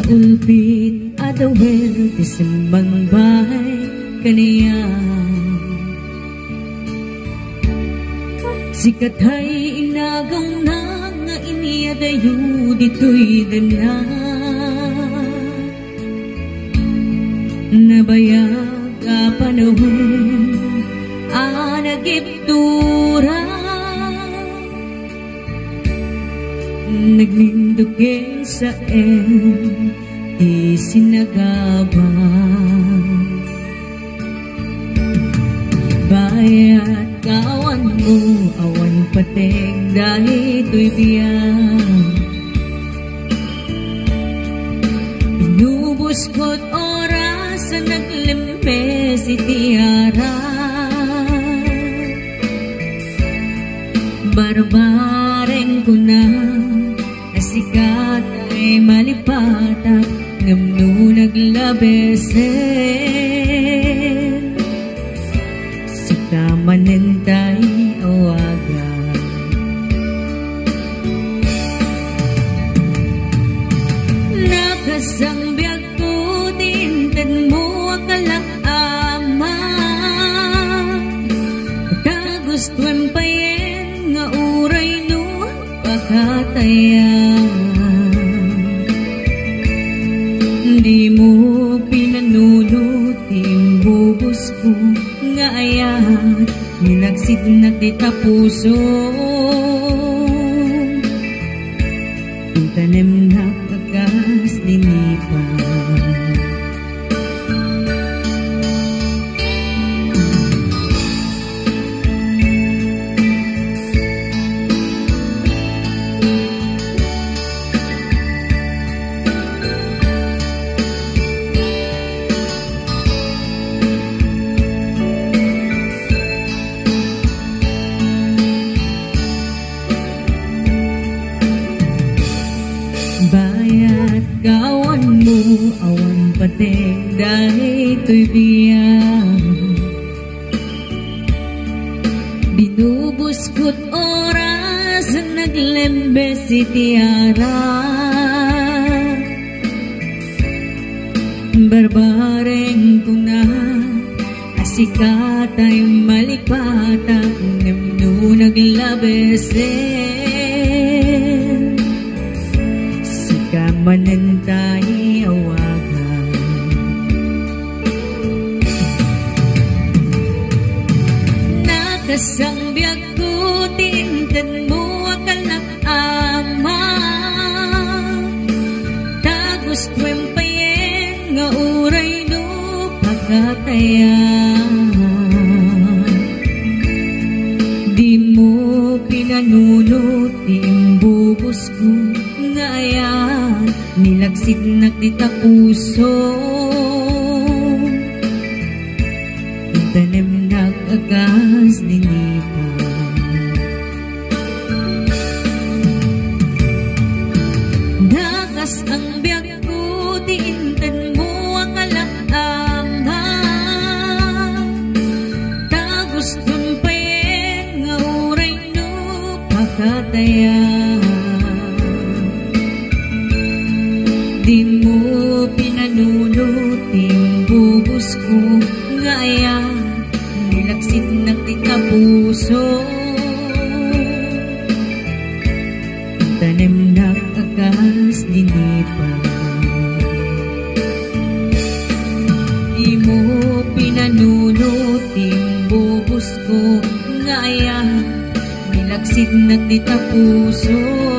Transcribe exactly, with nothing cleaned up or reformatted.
ulpit adawel ti simbang bahay kaniya. Sikatay inagaw na nga iniadayo dito'y dana. Nabayag ka panahon anagiptura. Naglindugin sa en di sinagabang. Bayat kawan mo awan pateng dahil ito'y biyang. Pinubos ko't oras sa naglimpes itiara. Barbareng ko na sikat ay malipatak ngamno naglabesen. Sika manentay awagan. Nakasang biyag ko tintan mo akalak ama. Kagustuan pa yen nga uray no pakatayan. Di mo pinanunod timbubos ko nga ayat minagsid na kita puso. Yung tanim na kagas dinipan. Bayat kawan mo awan pateng dahil ito'y biyang. Binubos ko't oras naglembes itiara. Barbareng ko na asikat ay malipatak ngamno naglabesen. Manentay awagan. Nakasang biyag ko tintan mo akalak ama. Tagos tuwem payen nga uray no pakatayan. Di mo pinanunod timbubos ko nga ayan nilagsid na kita puso. Tanim na kagas dinipan. Nakas ang biyag ko diintan mo ang alakama. Tagos tumpayen nga uray no pakatayan. Di mo pinanunod timbubos ko nga ayan nilagsid na kita puso. Tanim na kagas dinipan. Di mo pinanunod timbubos ko nga ayan nilagsid na kita puso.